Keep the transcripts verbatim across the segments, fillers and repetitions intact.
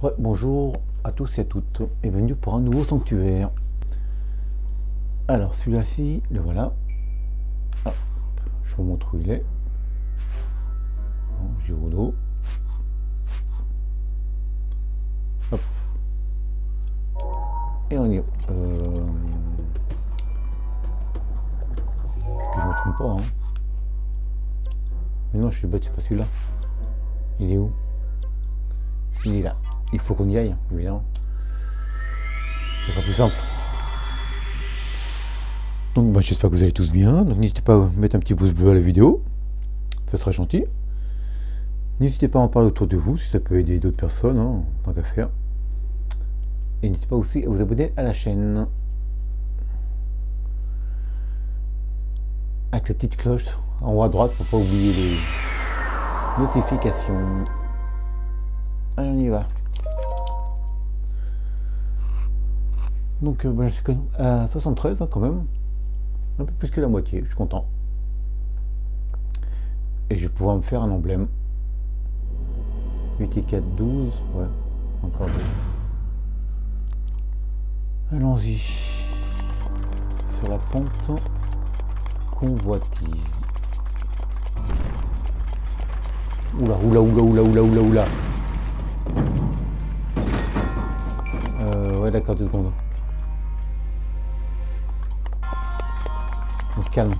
Ouais, bonjour à tous et à toutes, et bienvenue pour un nouveau sanctuaire. Alors celui-là-ci, le voilà. Hop, je vous montre où il est. Giraudot. Hop. Et on y est. Euh... Que je me trompe pas, hein. Mais non, je suis bête, c'est pas celui-là. Il est où? Il est là. Il faut qu'on y aille, évidemment. Ce sera plus simple. Donc bah, j'espère que vous allez tous bien. Donc n'hésitez pas à mettre un petit pouce bleu à la vidéo. Ça sera gentil. N'hésitez pas à en parler autour de vous si ça peut aider d'autres personnes, hein, tant qu'à faire. Et n'hésitez pas aussi à vous abonner à la chaîne. Avec la petite cloche en haut à droite pour pas oublier les notifications. Allez, on y va. Donc euh, bah, je suis à soixante-treize, hein, quand même. Un peu plus que la moitié, je suis content. Et je vais pouvoir me faire un emblème. huit et quatre, douze. Ouais, encore deux. Allons-y. Sur la pente convoitise. Oula, oula, oula, oula, oula, oula, oula. Euh, ouais, d'accord, deux secondes. On se calme.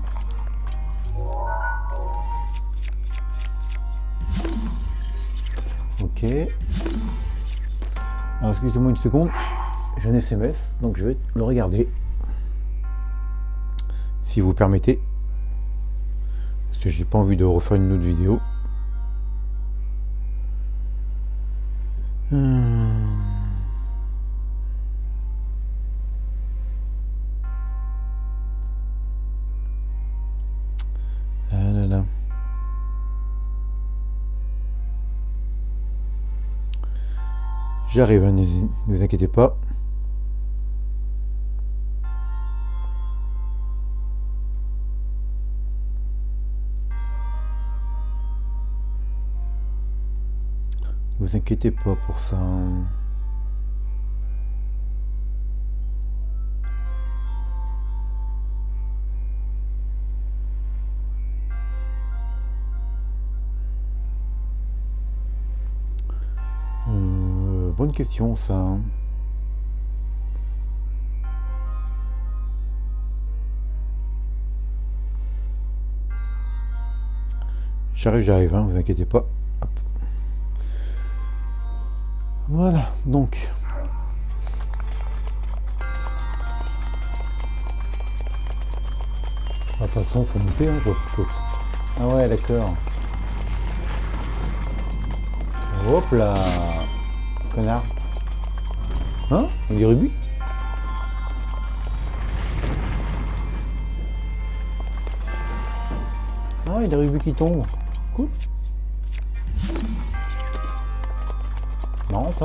Ok. Alors, excusez-moi une seconde. J'ai un S M S, donc je vais le regarder. Si vous permettez. Parce que j'ai pas envie de refaire une autre vidéo. Hum. Ah là là. J'arrive, hein, ne vous inquiétez pas. Ne vous inquiétez pas pour ça. Euh, bonne question ça. J'arrive, j'arrive, hein, vous inquiétez pas. Hop. Voilà, donc. De toute façon, faut monter, hein, je faut... Ah ouais, d'accord. Hop là. Connard. Hein? Il est rubis? Ah, il y a des rubis qui tombent. Cool. Marrant ça.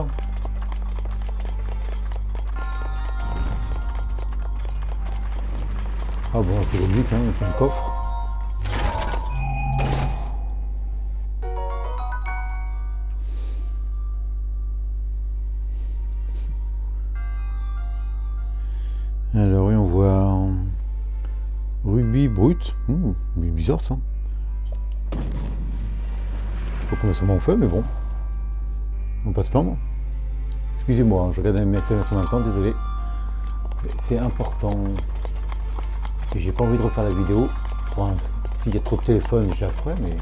Ah bon, c'est logique, hein, il fait un coffre. Alors oui, on voit un rubis brut. Mmh, bizarre ça. Je sais pas combien ça m'en fait, mais bon. On passe plein. Excusez-moi, hein, je regarde mes S M S en même temps, désolé. C'est important. Et j'ai pas envie de refaire la vidéo. Enfin, s'il y a trop de téléphone, je la ferai, mais.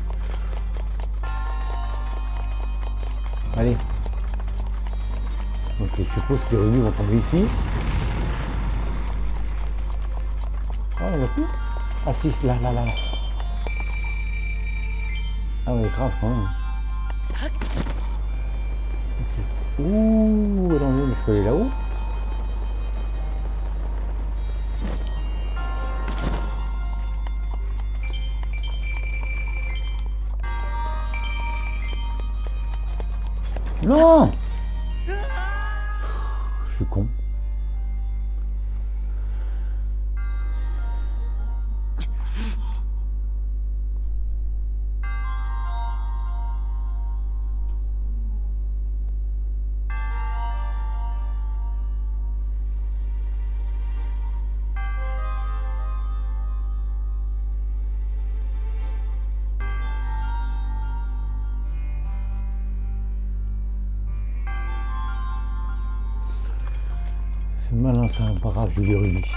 Allez. Donc je suppose que les rubis vont tomber ici. Ah, il n'y en a plus? Ah si, là, là, là. Ah ouais, grave quand même. Que... Ouh, attendez, mais je peux aller là-haut? Non! Je suis con. C'est malin, c'est un barrage de rubis.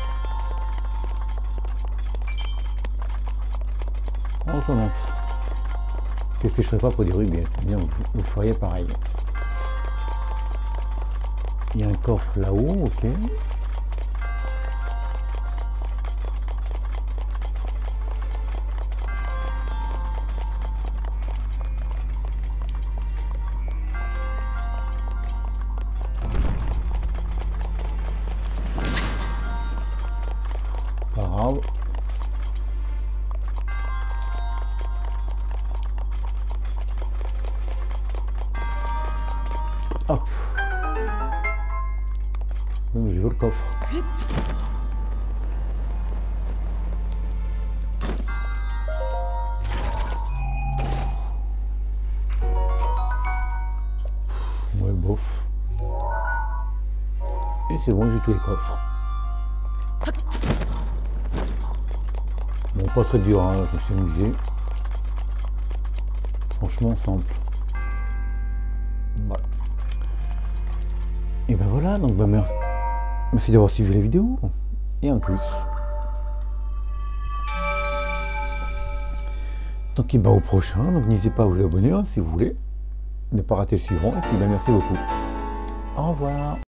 On recommence. Qu'est-ce que je ferais pas pour des rubis? Bien, vous, vous feriez pareil. Il y a un coffre là-haut, ok. Pas grave. Hop. Donc, je veux le coffre. Ouais, bof. Et c'est bon, j'ai tous les coffres. Bon, pas très dur, hein, je me suis amusé. Franchement, simple. Voilà. Et ben voilà, donc ben merci, merci d'avoir suivi la vidéo. Et en plus. Donc et ben au prochain, donc n'hésitez pas à vous abonner hein, si vous voulez. Ne pas rater le suivant. Et puis ben merci beaucoup. Au revoir.